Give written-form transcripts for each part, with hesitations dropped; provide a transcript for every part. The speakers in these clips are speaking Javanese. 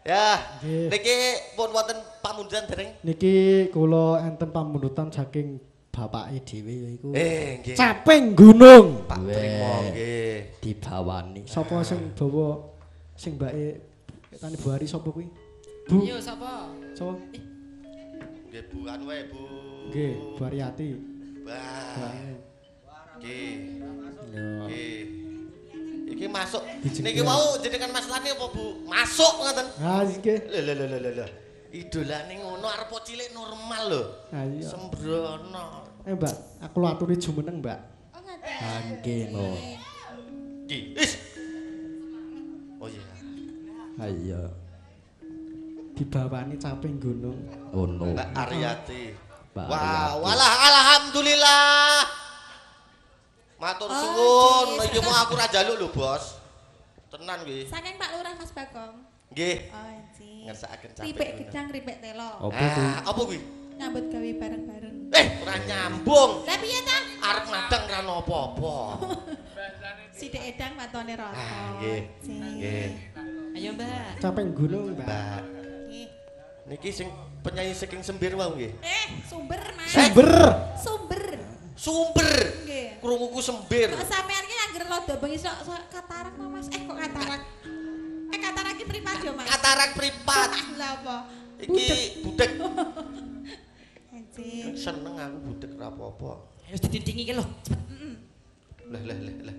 Ya, niki pun wonten pamundutan dereng. Niki kula enten pamundutan saking bapake dhewe iku. Nggih. Caping gunung. Pak Trimo nggih. Dibawani. Sapa sing bawa sing mbake tani Bu Ari sapa kuwi? Bu. Yo sapa? Sapa? Nggih Bu anu wae Bu. Nggih, Bu Ariati. Wah. Nggih. Yo. Nggih. Iki masuk. Niki wau jenengan masalahne apa Bu? Masuk ngoten. Ha iki. Lho. Idolane ngono arep cilik normal lho. Ha iya. Sembrono. Mbak, aku aturi jumeneng, Mbak. Oh ngoten. Ha nggih, no. Nggih. Is. Oh iya. Ha iya. Dibawani caping gunung. Oh no. Mbak Ariati. Mbak Wah, Ariati. walah alhamdulillah. Matur suwun, iki mau aku ra njaluk lho, Bos. Tenan nggih. Saking Pak Lurah Mas Bagong. Nggih. Oh, nggih. Ngersakaken capek. Ripik gedang, ripik telo. Apa kuwi? Nyambut gawe bareng-bareng. Ora nyambung. Lah piye ta? Arep madang ra apa-apa. Sithik edang matone rata. Nggih. Nggih. Ayo Mbak. Caping gunung, Mbak. Mbak. Nggih. Niki sing penyanyi saking Sembir wau nggih. Sumber Mas. Sumber. Sumber. Nggih. Krunguku Sembir. Kok sampean ki anggere rada bengi sok katarak to Mas? Kok katarak? Katarak ki mripat yo Mas. Katarak pripat. Lah apa? Iki budek. Anjing. Seneng aku budek ra apa-apa. Ayo ditindingi iki lho. Cepet. Lah.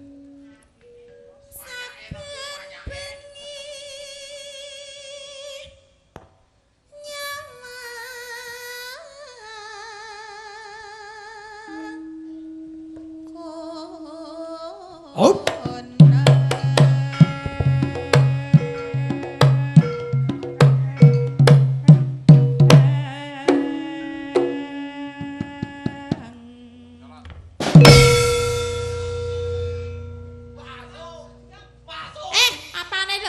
Oh. Apane lho?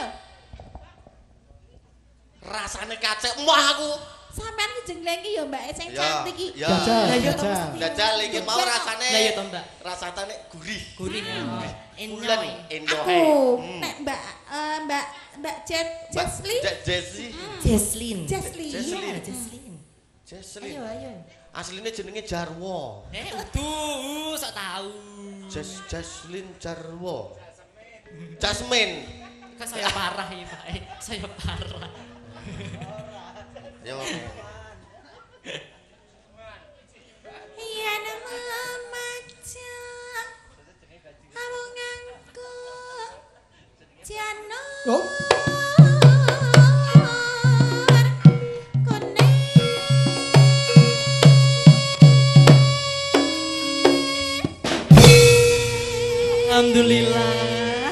Rasane kacek mah aku. Sampean ki jengleng ki ya Mbak sing Ya, cantik ki. ya. Jajal. Jajal iki mau rasane. Lah ya to Mbak. Rasane gurih. Gurih. Bulan endohe. Aku nek Mbak Jesli. Jesslyn. Jesli. Iya, Jesslyn. Jesslyn. Ayo. Asline jenenge Jarwo. Uduh, sok tahu. Jesslyn Jarwo. Jasmine. Kok saya parah ya, Pak. Saya parah. Yo. Iya nama maca. Awunganku. Jano. Oh. Alhamdulillah.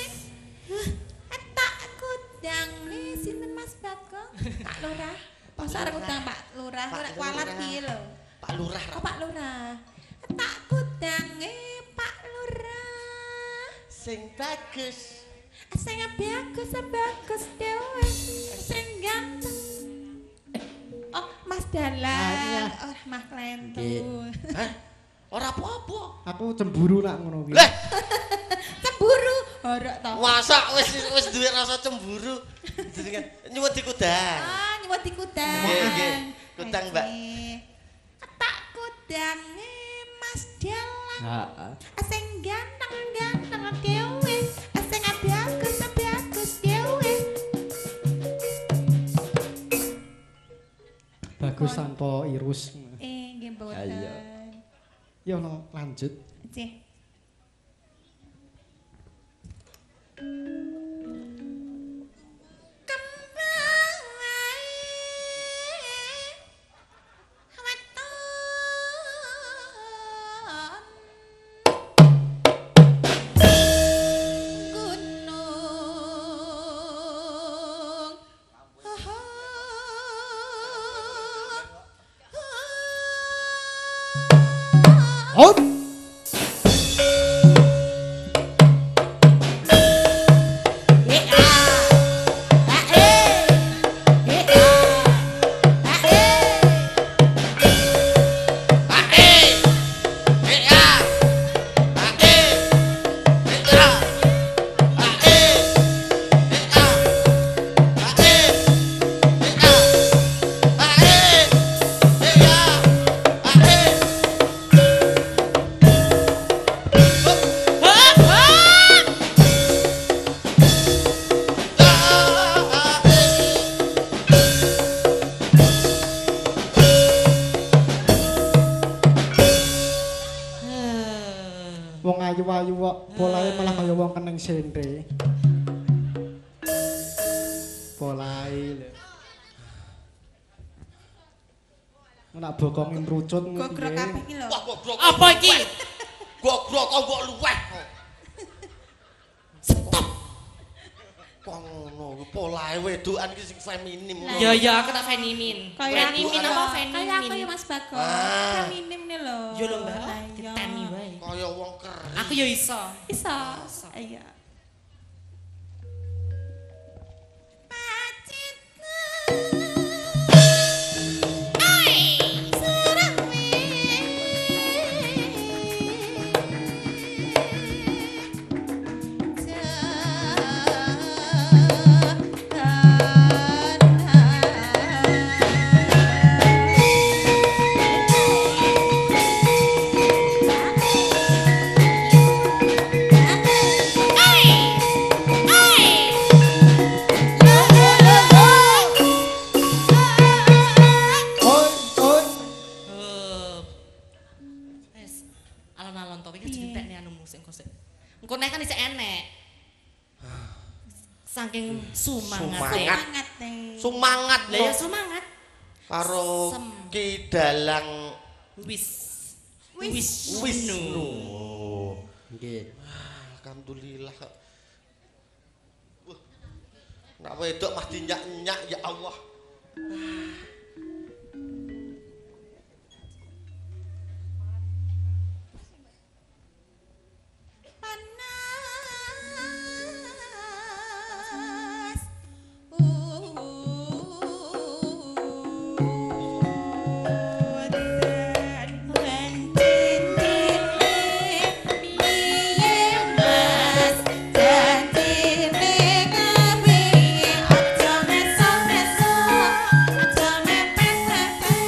Tak kudang sinten Mas Bagong? Pak Lurah. Pasar kudang Pak Lurah, ora kualat piye lho. Pak Lurah. Oh Pak Lurah. Tak kudang Pak Lurah. Sing bagus. Sing bagus dewe. Sing ganteng. Oh Mas Dalan. Oh Mas Klentu. Hah? Ora apa-apa. Aku cemburu nak ngono kuwi. Lah, Cemburu. Horok to. masa wis duwe rasa cemburu. Jenengan nyuwun kudang. Ah, nyuwun kudang. Nggih. Kudang, Mbak. Tak kudang Mas Dalan. Heeh. Sing ganteng dewe. Sing bagus dewe. Bagus tanpa irus. Nggih mboten. Ayo. Yo lanjut. Cih. Oh. polahe malah kaya wong keneng sente. Polahe lho. Nek bokonge mrucut Gogrok kabeh iki lho. Wah, goblok. Apa iki? Goblok kok mbok luweh. Stop. Kok ngono, polahe wedokan iki sing feminim. Ya ya aku tak feminim. Kaya Feminim apa feminim? Kaya aku ya Mas Bagong. Ah. Feminim nih lho. Yo lho Mbak, Lah, iya. diteni wae. Kaya wong keri. Aku ya iso. Iso. Iya. Wes. Alon-alon to iki dientekne anumu sing kok sik. Engko nek kan isih enek. Saking sumangate. Semangat nih. Semangat Lah ya semangat. karo Sem. Ki Dalang Wis. Wisnu. Nggih. Alhamdulillah. Wah. Nak wedok mah dinyak-nyak ya Allah. Panas. Wonten wentine piye Mas janjine kepiye aja meso-meso aja mepet-mepet.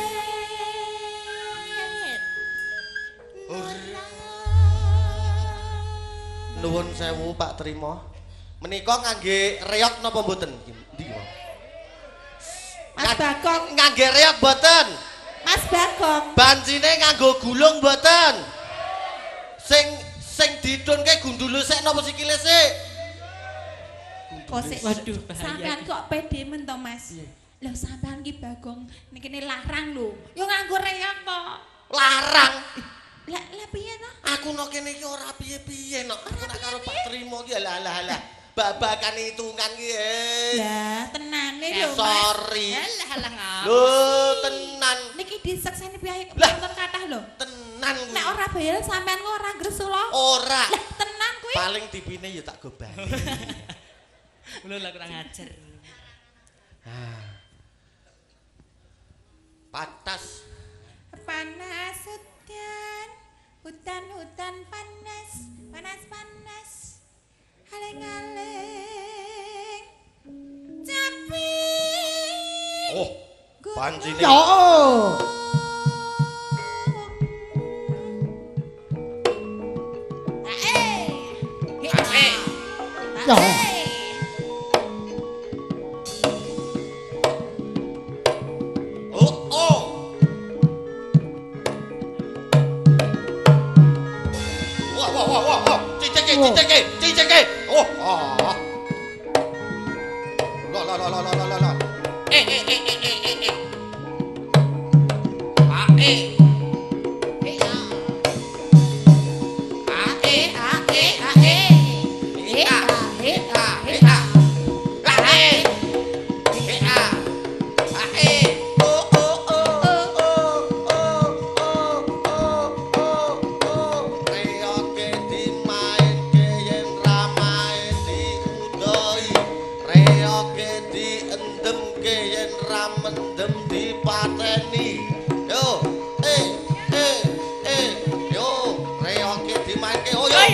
Nuwun sewu Pak Trimo. Menika ngangge reok napa mboten? Ndi wae. Mas Bagong, Ngangge reok mboten? Mas Bagong. Bancine nganggo gulung mboten? Sing didunke gundule sik napa sikile sik? Kok sik Waduh, bahaya sampean iki. kok pede men to, Mas? Lho sampean ki Bagong niki larang lho. Yo nganggo reok kok. Larang. Lah piye to? Aku nok kene iki ora piye-piye nok. Aku nak karo Pak Trimo ki alah. Babakan hitungan ki. Lah tenane lho, Mas. Sorry. Halah ngapa. Lho, tenan. Niki disekseni piye Lah. penonton kathah lho. Tenan kuwi. Nek ora bayar sampean kok ora gresuk lho. Ora. Lah tenan kuwi. Paling tipine ya tak gobani. Lho lah kurang ajar. Patas. Panas hutan panas, panas. Aling-aling. Capi. Oh, pancine. Ya. Ya. Oh. Wah. Ciceke. Oh. Lah. Reoke dimainke yen ramae diudoi. Reoke diendemke yen ramendem dipateni. Yo, yo, reoke dimainke. Oh yo.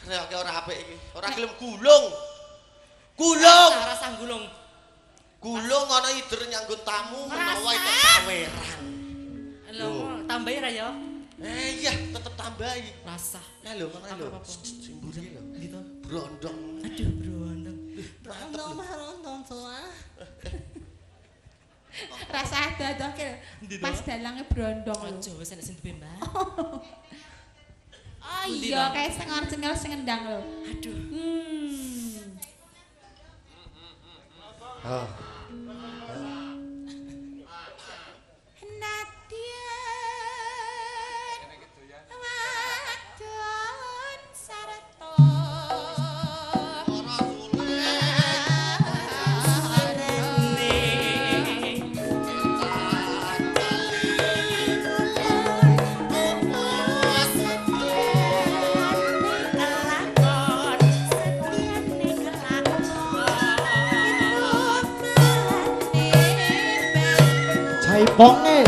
Reoke ora apik iki. Ora gelem gulung. Gulung. Rasa gulung. Gulung ana ider nyanggun tamu menawa itu saweran. Lho, tambahi ra ya? Iya, tetep tambahi. Rasa. Ya lho, makane lho. Apa-apa? Sing mburi lho. Ndi to? Brondong. Aduh, brondong. Brondong tua. Rasa ada-ada pas dalange brondong lho. Ojo wis enek sing duwe, Mbak. Oh iya, kayak sengor-sengor sing ngendang lho. Aduh. Ah. Wadon sarta Ora sulit. Jaiponge.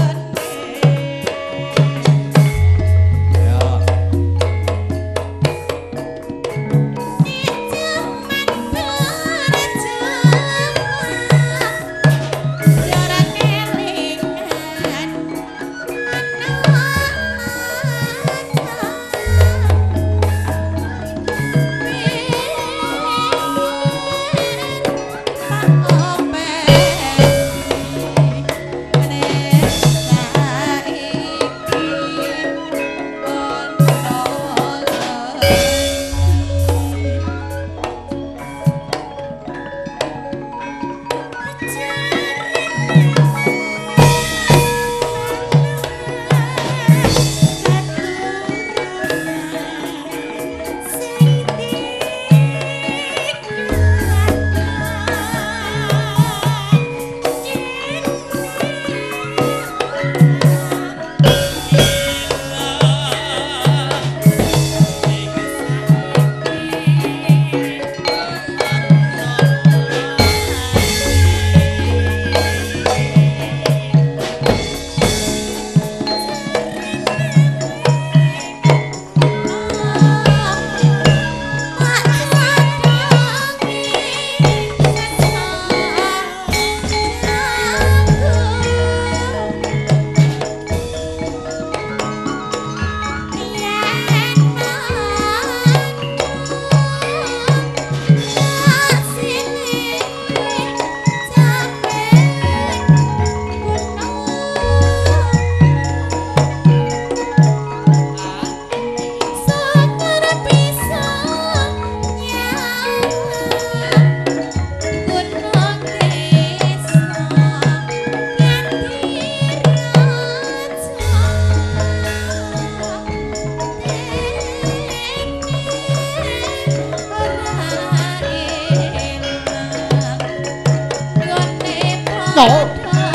No.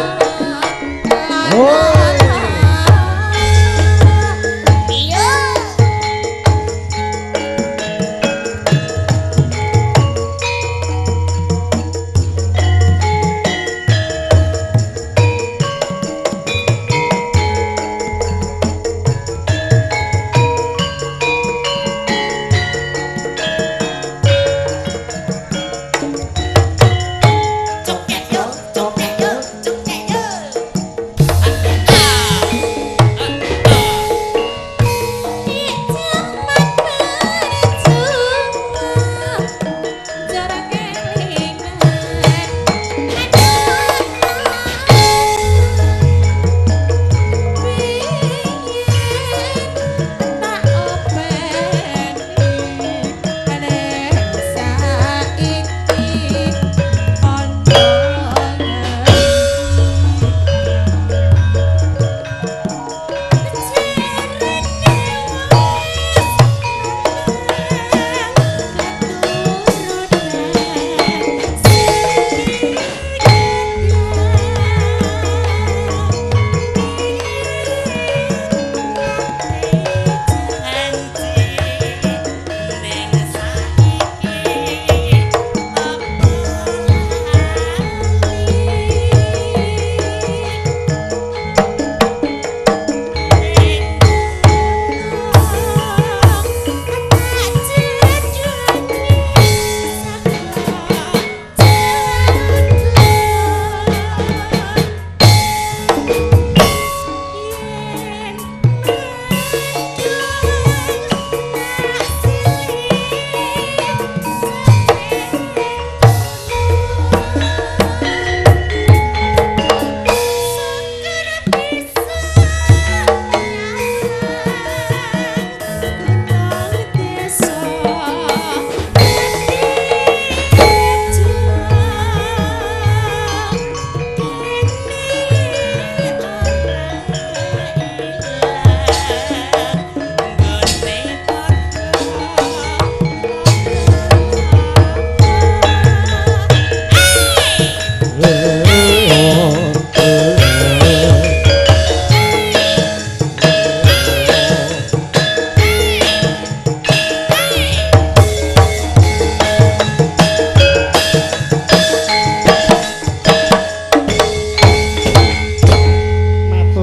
Oh. Cokek yo, cokek yo, cokek yo.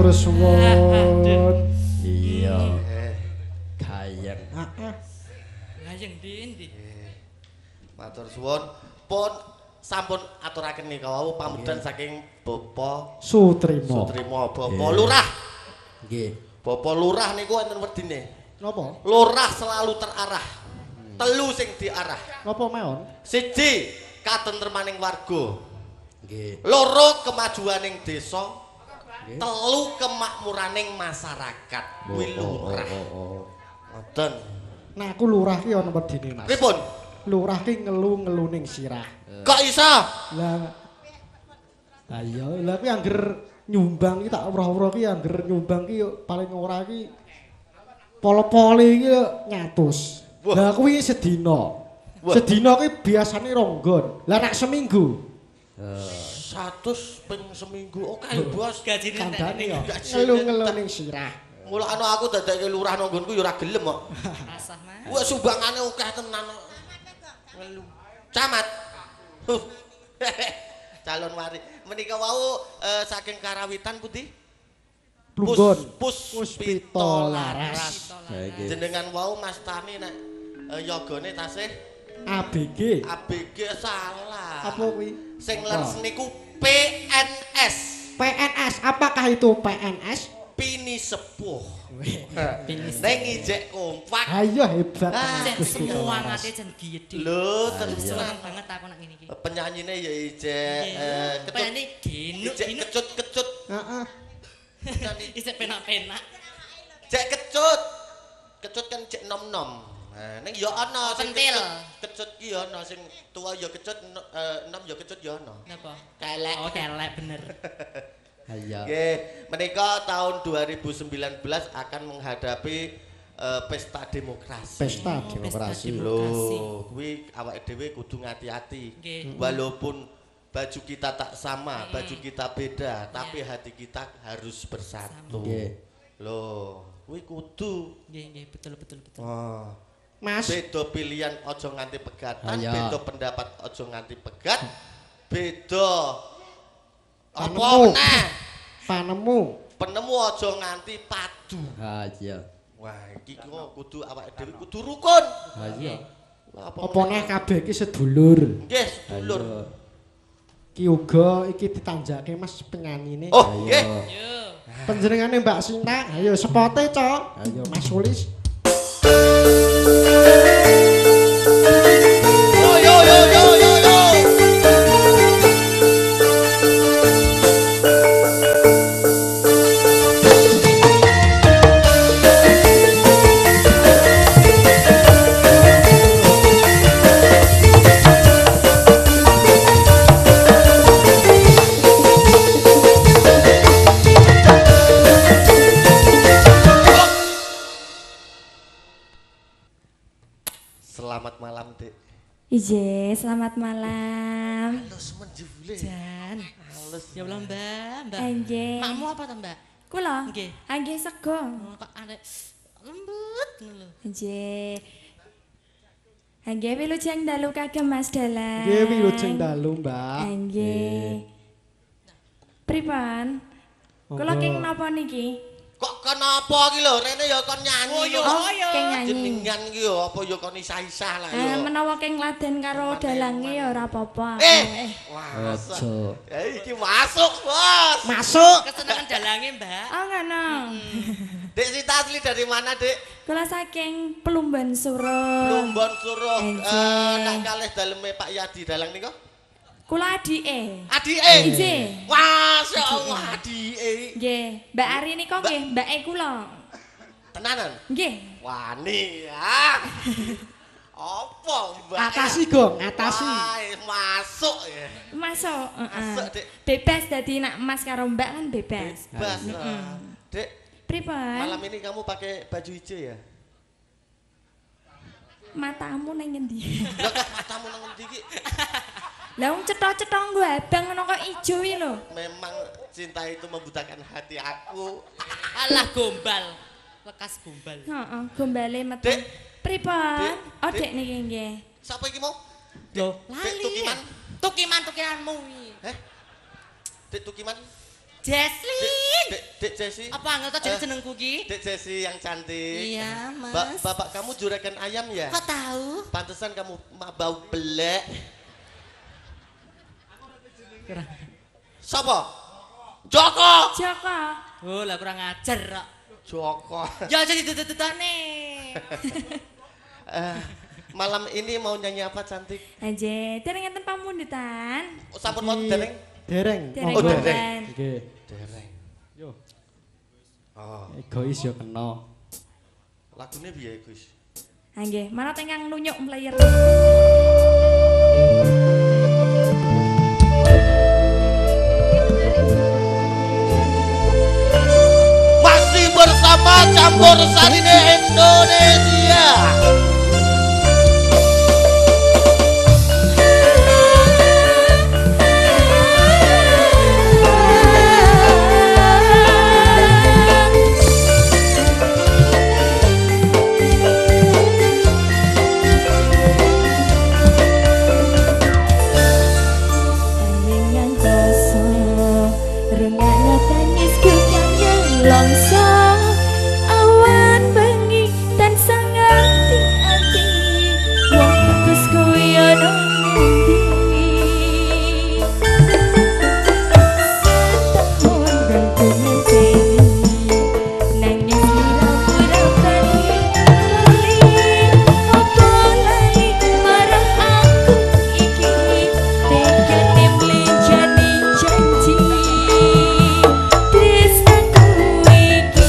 Matur suwun. Iya. Eh, Gayeng. Heeh. Gayeng ndi? matur suwun. Pun sampun aturaken nika wau pamudan saking Bapak Sutrimo. Sutrimo, Bapak Lurah. Nggih. Bapak Lurah niku wonten wedine. Napa? Lurah selalu terarah. Telu sing diarah. Napa mawon? Siji, katentremaning warga. Nggih. Loro, kemajuaning desa. Nggih. Telu, kemakmuraning masyarakat. Kuwi lurah. Ngoten. Nah aku lurah ki ana wedine Mas. Pripun? Lurah ki ngelu-ngeluning sirah. Kok iso? Lah ayo, lah kuwi angger nyumbang ki tak weruh-weruh ki angger nyumbang ki paling ora ki polo-pole ki 100. Wah. Lah kuwi sedina. Wah. Sedina ki biasane ronggon. Lah nek seminggu 100 ping seminggu. Oke, Bos. Gajine kandhane ya Gajine ngelu-ngeluning sirah. Mulane aku dadekke lurah nang nggonku ya ora gelem kok. Rasah Mas. Wah, sumbangane akeh tenan kok. Ngelu. Camat. Huh. Calon wari. Menika wau saking Karawitan pundi? Plunggon. Puspito Laras. Nggih. Jenengan wau Mas Tani nek yogane tasih ABG. ABG salah. Apa kuwi? Sing Apa? lens niku PNS. PNS. Apakah itu PNS? Pini sepuh. Neng ijek kompak. Ayo hebat. Jen Gusti semua Laras. ngate jen gede. Lho, Seneng tenan. banget aku nak ngene iki. Penyanyine ya ijek ketut. Pene genuk Ijek genuk. kecut-kecut. Heeh. Isek penak-penak. Jek kecut. Kecut kan jek nom-nom. Nah, ning ya ana sing Pentil. kecut ki ya ana sing tua ya kecut, nom ya kecut ya ana. Napa? Kelek. Oh, kelek bener. Ayo. Nggih, menika tahun 2019 akan menghadapi pesta demokrasi. Pesta demokrasi. Loh, kuwi awake dhewe kudu ngati-ati. Nggih. Walaupun baju kita tak sama, baju kita beda, tapi hati kita harus bersatu. Nggih. Loh, kuwi kudu. Nggih, betul. Oh. Mas, Beda pilihan ojo nganti pegatan, Ayo. beda pendapat ojo nganti pegat, beda apa Panemu. meneh? panemu. Penemu ojo nganti padu. Ayo. Wah, iki kok kudu awake dhewe kudu rukun. Ayo. Lah Apa neh kabeh iki sedulur. Nggih, sedulur. Ayo. Ki uga iki ditanjake Mas penyanyine. Oh, nggih. Yo. Panjenengane Mbak Sinta, ayo sepote, Cok. Ayo. Mas Sulis. Yo yo yo yo yo yo. Selamat malam, Dek. Ije, selamat malam. Halus menjebule. Jan. Halus. Ya Allah, Mbak. Nggih. Makmu apa to, Mbak? Kula. Nggih. Nggih sego. Oh, kok arek lembut ngono lho. Nggih. Nggih wilujeng dalu kagem Mas Dalang. Nggih wilujeng dalu, Mbak. Nggih. Pripun? Kula Monggo. keng napa niki? Kok kenapa iki lho? Rene ya kon nyanyi. Oh, yo. lho. Keng nyanyi. Jenengan iki ya apa ya kon isah-isah lah ya. Menawa keng laden karo dalange ya ora apa-apa. Wah, Ojo. iki masuk, Bos. Masuk. Kesenengan dalange, Mbak. Oh ngono. Dek Sita asli dari mana, Dek? Kula saking Pelumban Suruh. Plumbon Suruh. Nggih. Nak kalih daleme Pak Yadi dalang nika. Kula adike. Adike. Nggih. Masya Allah, adike. Nggih, Mbak Ari nika nggih mbake kula. Tenanan. Nggih. Wani ya. Apa, Mbak? Atasi, Gong, atasi. Wah, masuk ya. Masuk, Masuk, Dek. Bebas dadi nak Mas karo Mbak kan bebas. Bebas. Dek, Pripun? malam ini kamu pakai baju hijau ya? Matamu nang ngendi? Lah kok matamu nang ngendi iki? Lah wong cetha-cetha nggo abang ngono kok ijo iki lho. Memang cinta itu membutakan hati aku. Alah gombal. Lekas gombal. Heeh, gombale metu. Dek. Pripun? Dek. Oh, Dek. Dek niki nggih. Siapa iki mau? Loh, Dek Tukiman. Tukiman-tukimanmu iki. Dek Tukiman. Jesslyn. Dek Dek Jesi. Apa angel to jadi jenengku ki? Dek Jesi yang cantik. Iya, Mas. Bapak kamu juragan ayam ya? Kok tahu? Pantesan kamu bau belek. Sopo? Joko. Joko. Oh, lah kurang ajar kok. Joko. Ya jadi tutut-tutane. Malam ini mau nyanyi apa cantik? Aja, dereng enten pamundutan. Oh, sampun mau dereng? Dereng. Dereng Oh, wonten. dereng. Nggih. Dereng. Yo. Oh, Egois yo kena. lagune piye, Gus? Ha nggih, manut ingkang nunyuk player. Masih bersama Campur Sarine Indonesia. Angin koso, rungokno tangisku kang nyelongso. Awan bengi tansah nganti-anti, wong putus kuwi ana ngendi. Setahun dan ku ngenteni, nangis pira-pira bali. Apa lali marang aku iki, tekane mlenjani janji. Tresnaku iki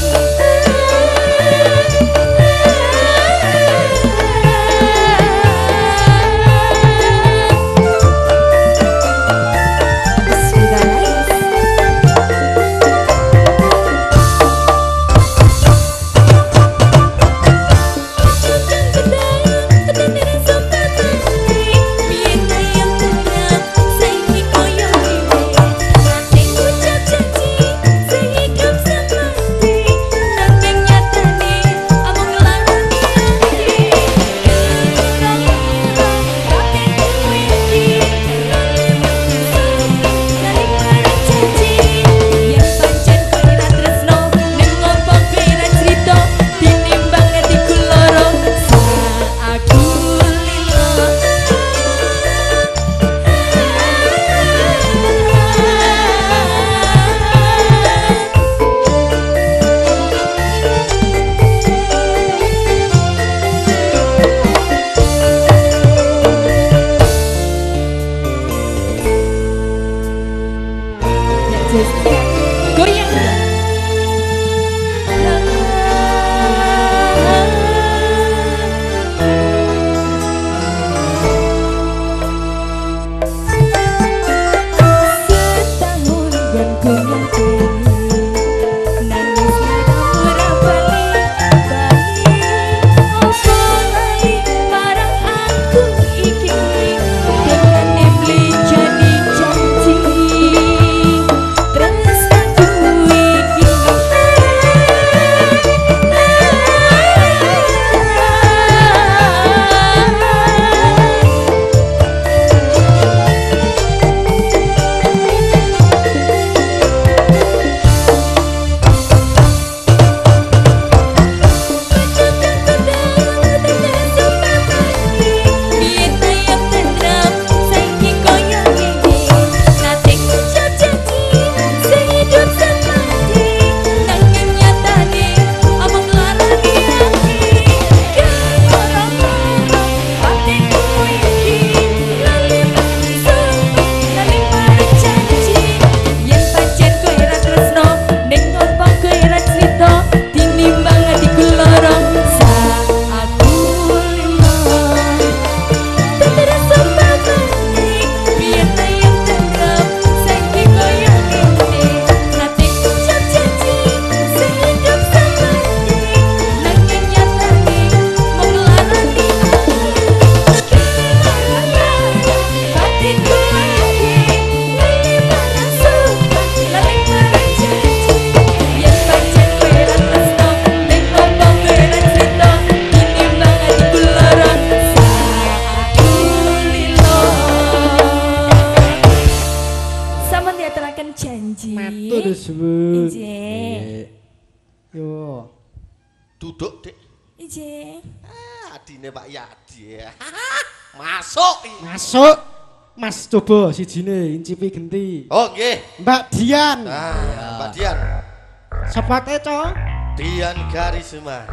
Nggih. Yo. Duduk, Dik. Nggih. Adine Pak Yadi. Masuk. Masuk. Mas coba sijine incipi genti. Oh, nggih. Mbak Dian. Mbak Dian. Sepate, Co. Dian Karisma.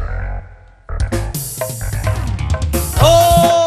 Oh.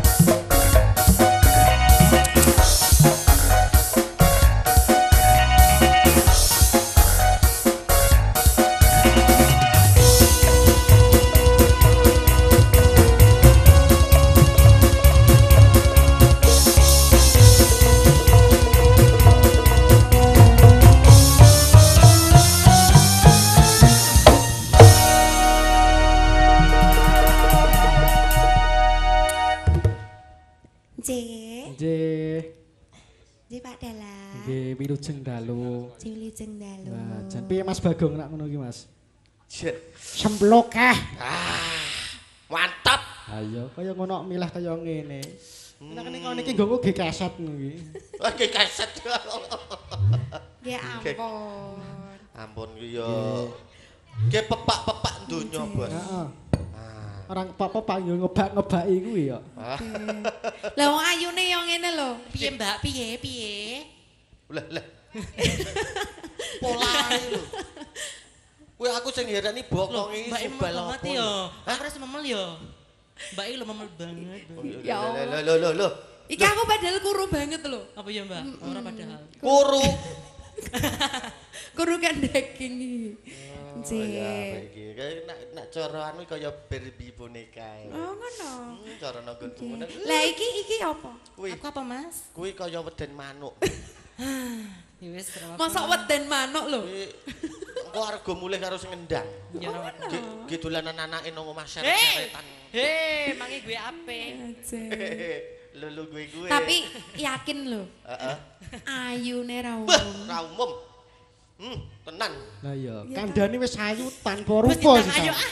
Nggih Pak Dalang. Nggih, wilujeng dalu. Wilujeng dalu. Nah, jan piye Mas Bagong nak ngono ki, Mas? Jen. Semplok Mantap. Ayo, kaya ngono milah kaya ngene. Nek kene kono iki nggo ge kaset ngono ki. Wah, ki kaset. Ya ampun. Ampun ku yo. Ki pepak-pepak donya, Bos. Heeh. Orang apa-apa yo ngebak-ngebaki kuwi ya. Lah wong ayune yo ngene lho. Piye Mbak? Piye? Lah. Polae lho. Kuwi aku sing ngerani bokong iki Mbak sebal banget apa. ya. Aku rasa memel ya. Mbak iki lho memel banget. Ya Allah. Lho. Iki aku padahal kuru banget lho. Apa ya Mbak? Ora padahal. Kuru. Kuru kan daging iki. Ya, iki nak cara anu kaya Barbie boneka. Oh ngono. Cara nanggonku ngono. Lah iki apa? Kuwi Aku apa Mas? kuwi kaya weden manuk. Ya wis terus. Masa weden manuk lho. Kuwi engko arga mulih karo sing ngendang. Ya ora apa. Ki dolanan anake nang omah seret-seretan. Mangi gue ape? Lulu gue. Tapi yakin lho. Heeh. Ayune ra Bah, umum. ra umum. Tenan. Lah iya, Ya, kandhane wis ayu tanpa Wis rupa tintang, sih. ayo ah.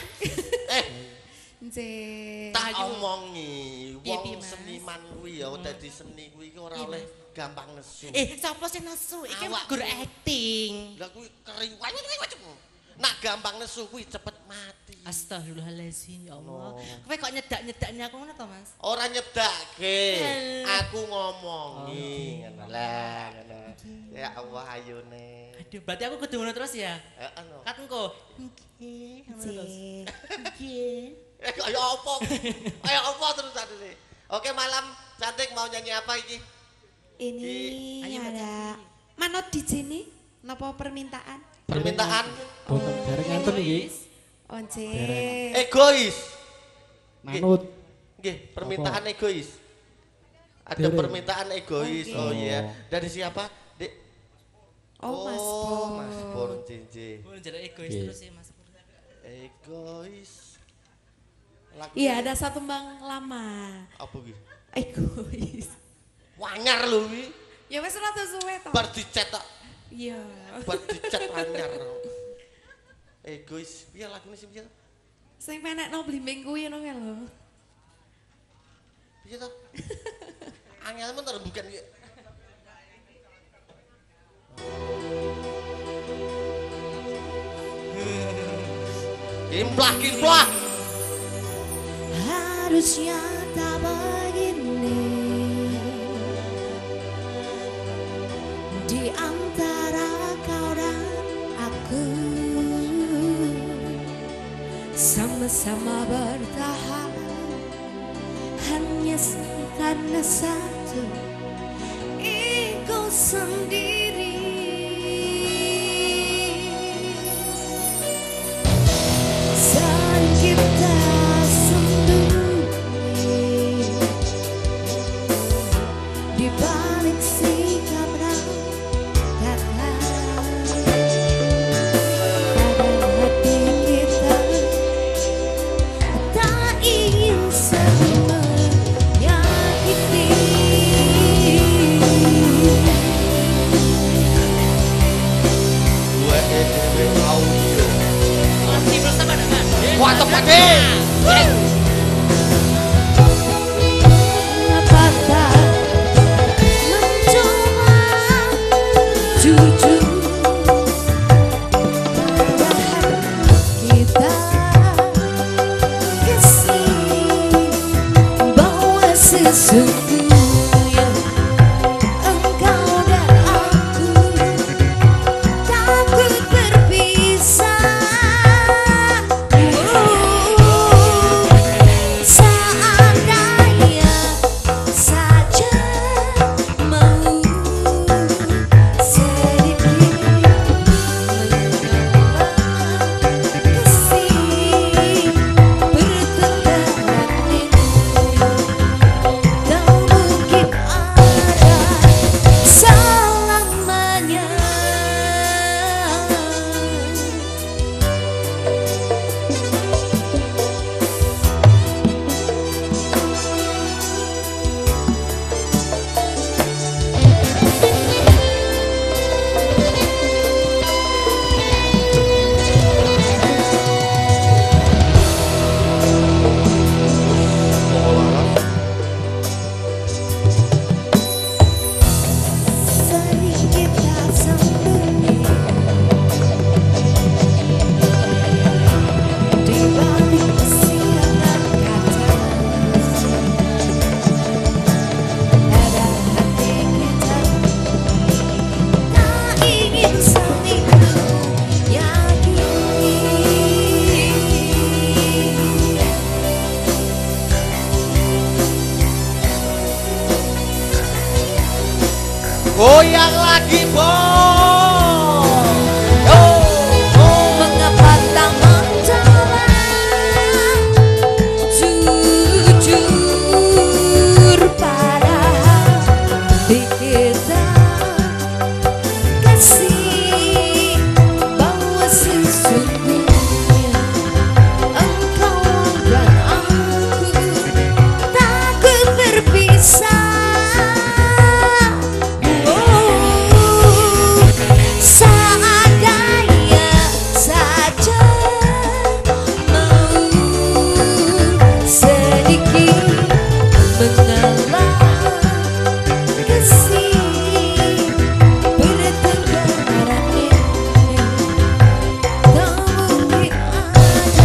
Nggih. Tak omongi, wong Piye, Mas? seniman kuwi ya dadi seni kuwi ora Piye, oleh gampang nesu. Sapa sing nesu? Iki Awak. guru acting. Lah kuwi keriwan. Nak gampang nesu kuwi cepet mati. Astagfirullahaladzim ya Allah. No. Kowe kok nyedak-nyedaknya aku ngono to, Mas? Ora nyedake, Alah. aku ngomongi ngono lah ngono. Ya Allah ayune. Aduh, berarti aku kudu ngono terus ya? Heeh no. Katengku. Nggih, ngono terus. Nggih. Nggih. Kaya apa? Kaya apa terus adune? Oke, malam cantik mau nyanyi apa iki? Ini Ayo, ada manut di sini napa permintaan? Permintaan Boten dereng enten iki. Once. egois. Manut. Nggih, permintaan egois. Ada Dereng. permintaan egois. Oke. Oh iya. Dari siapa? Dek. Oh, Mas Pur. Mas Pur Cici. Oh, jadi egois Nggih. terus ya, Mas. Egois. Lagu Iya, ada satu bang lama. apa iki? Egois. Wanyar lho iki. Ya wis ora suwe to. Bar dicetak, Iya. bar dicet wanyar. Egois. Piye lagune sing piye? Sing penekno blimbing kuwi ngono kae lho. Piye to? Angelmu terbukan iki. Kimplah. Harusnya tak begini di antara kau dan aku, sama-sama bertahan hanya karena satu ego sendiri. Saat kita sendiri di balik sikap dan kata, kadang hati kita tak ingin saling menyakiti. Gue EDW audio. Masih bersama dengan Wah, tepat deh. Apakah mencoba jujur lagi, Bo. Mengapa tak mencoba jujur pada kita kasih bahwa sesungguhnya engkau dan aku takut berpisah. Seandainya saja mau sedikit mengalah kasih bertengkarannya tak mungkin ada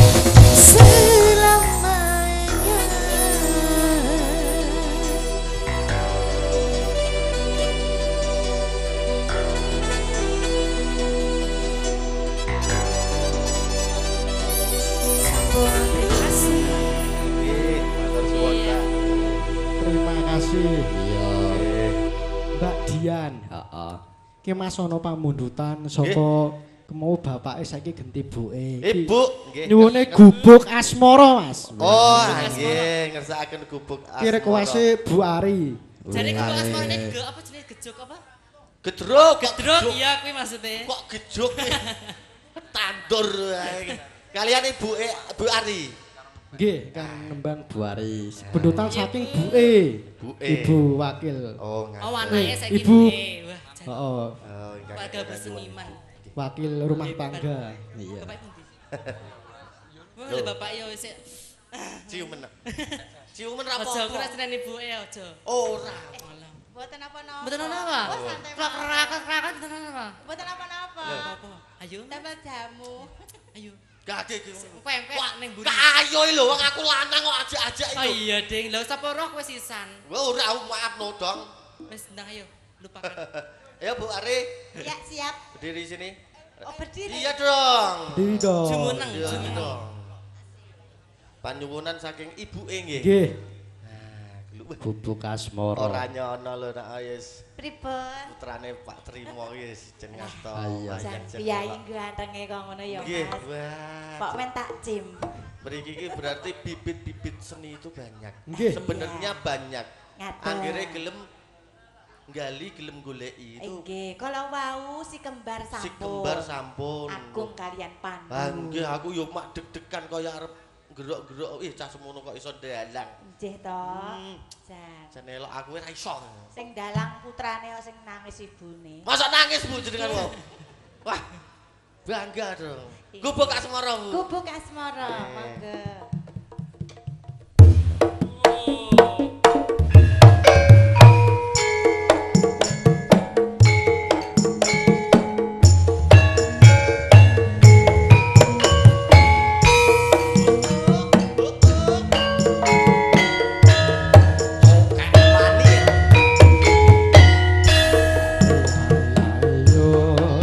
selamanya. Terima kasih. Nggih, matur suwun, Mbak. Terima kasih Iya. Mbak Dian. Heeh. Ki Mas ana pamundutan saka kemau bapake saiki genti ibuke. Ibu, nggih. Nyuwune gubuk asmara, Mas. Oh, nggih, ngersakaken gubuk asmara. Ki request-e Bu Ari. Jare kok asmane ge apa jenenge gejok apa? Gedruk, kok Gedruk iya kuwi maksudnya. Kok gejuk tandur ae. Kalian ibuke Bu Ari. Nggih, kan nembang Buari. bundutan saking buke. Buke. Ibu wakil. Oh, Oh anake saiki Ibu. buke. Wah, jan- Heeh, Oh, ingkang warga ingkang berseniman. wakil rumah tangga. Iya. Bapak pundi? Wah, lho bapak yo wis Ciumen. Ciumen ra aja aku apa-apa. ra seneni ibuke aja. Ora. Malah. Mboten apa-napa. Mboten ono apa? Oh, santai Krak-krak mboten ono apa? Mboten apa-apa. Apa? Ayo. Dapat jamu. Ayo. Gak ada iki. Pempek ning mburi. Ayo lho wong aku lanang kok ajak-ajak Oh iki. iya, Ding. Lho sapa roh kowe sisan? Wah, ora maaf no, Dong. Wis ndang ayo, lupakan. Ya Bu Ari, Ya, siap. berdiri sini. Oh, berdiri. Iya dong. Diri dong. Jumeneng, Iya jumeneng. dong. Panyuwunan saking ibuke nggih. Nggih. Bubuk asmara. Ora nyono lho nak wis Pripun? putrane Pak Trimo wis jeneng asta. Ayo. Jan piyai gantenge kok ngono ya, Nggih, Mas. wah. Kok men tak cim. Mriki iki berarti bibit-bibit seni itu banyak. Nggih. Sebenarnya banyak. Ngaten. Anggere gelem nggali, gelem goleki itu Nggih, kalau wau si kembar sampun. si kembar sampun. Agung kalian Pandu. Ah, nggih aku yo mak deg-degan kaya arep gerok-gerok cah semono kok iso dalang. Nggih to. Hmm. Jan. Jan elok aku ora iso. Sing dalang putrane sing nangis ibune. Masa nangis Bu jenengan wong. Wah. Bangga dong. Gubuk asmara Bu. Gubuk asmara, monggo.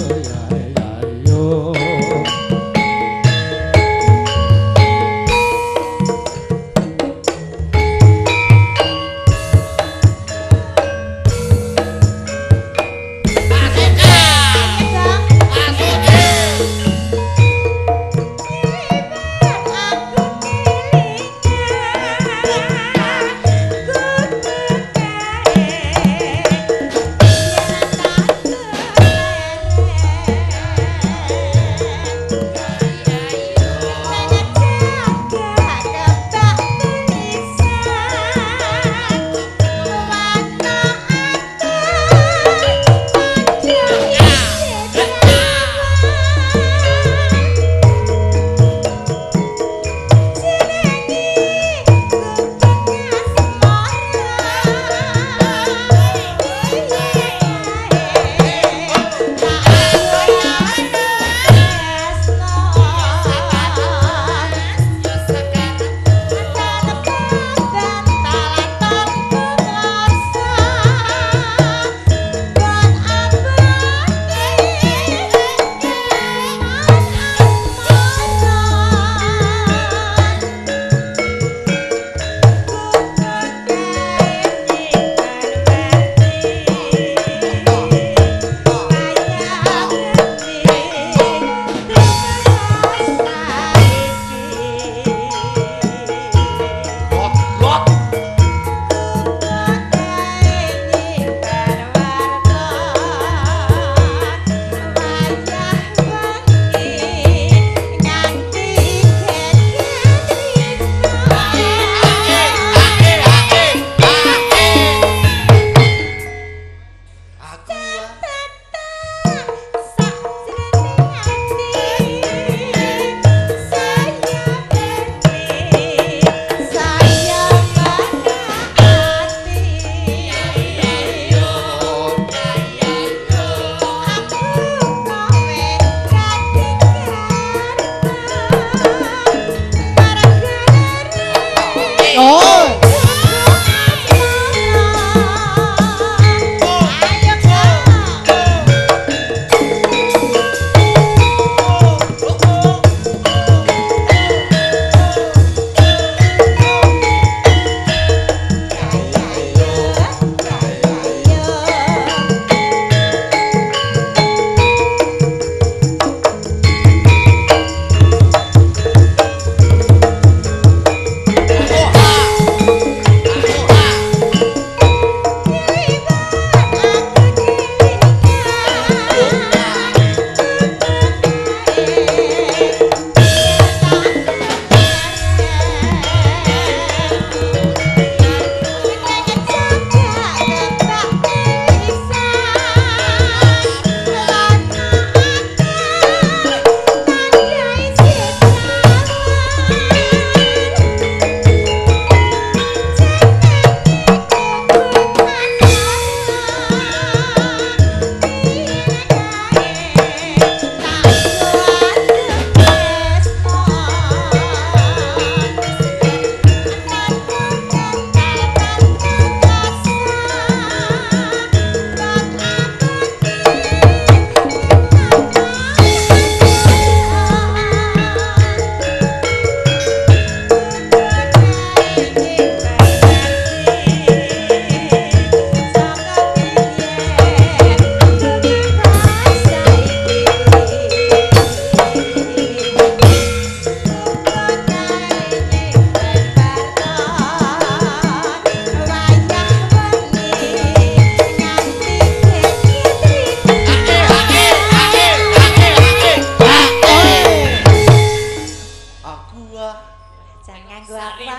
Ayo, ayo, ayo.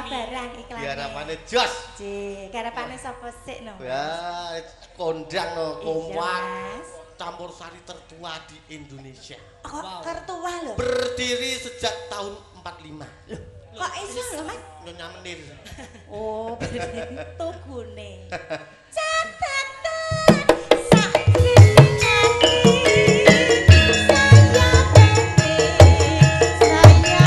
barang iklan. Diarapane jos. Ji, garapane sapa sik no? Ya, kondang no, Iya, kompak. Mas. Campur sari tertua di Indonesia. Kok tertua lho? Berdiri sejak tahun 45. Kok iso lho, Mas? Nyonya Menir. Oh, berdiri tugune. Catatan sak kriting ati. Saya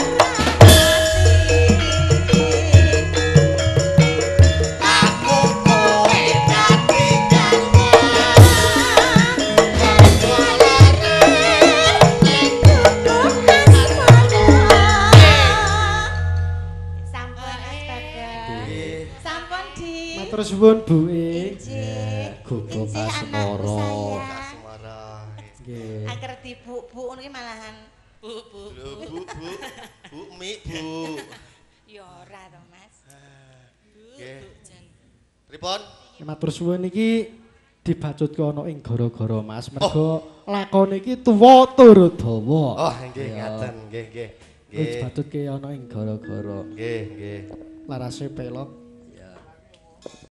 Aku kowe dadi Sampun Asbaga. Sampun di. Matur suwun Bu E. Injih. Gubuk Injih, Asmara. anakku sayang. Asmara. Nggih. Agar dibu-bu ngono ki malahan Lho, Bu, Mi, Bu. ya ora to, Mas. Nggih. Pripun? Matur suwun iki dibacutke ana ing gara-gara Mas mergo lakon iki tuwa tur dawa. Oh, nggih ngaten, nggih, nggih. Wis dibacutke ana ing gara-gara Nggih, nggih. larase pelok